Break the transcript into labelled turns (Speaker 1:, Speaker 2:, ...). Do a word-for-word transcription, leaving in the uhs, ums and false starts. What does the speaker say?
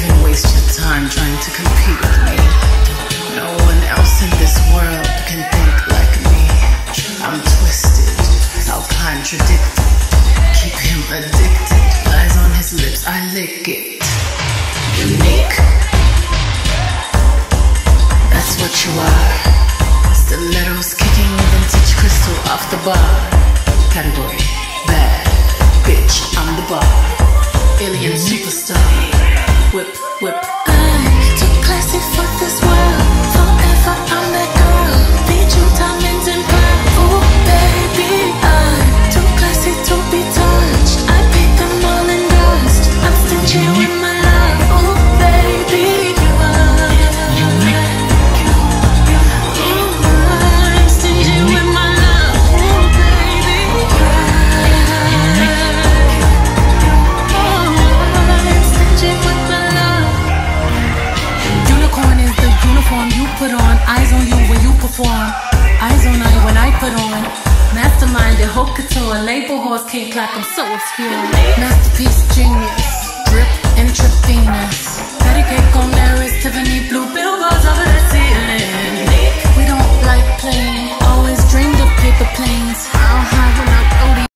Speaker 1: can waste your time trying to compete with me. No one else in this world can think like me. I'm twisted, I'll contradict it. Keep him addicted. Lies on his lips, I lick it. Unique, that's what you are. Stilettos kicking vintage crystal off the bar. Category, bad bitch, I'm the bar. Alien superstar. Whip, whip.
Speaker 2: I'm too classy for this world. Forever I'm that girl. Feed you diamonds and pearls. Ooh, baby, I'm too classy to be touched. I paint them all in dust. I'm stingy with my love. Ooh, baby, you are. Ooh, I'm stingy with my love. Ooh, baby, you you put on, eyes on you when you perform, eyes on I when I put on. Mastermind, haute couture, label horse, can't clock, I'm so obscure. Masterpiece, genius, drip intravenous, patty cake on there is Tiffany blue bill.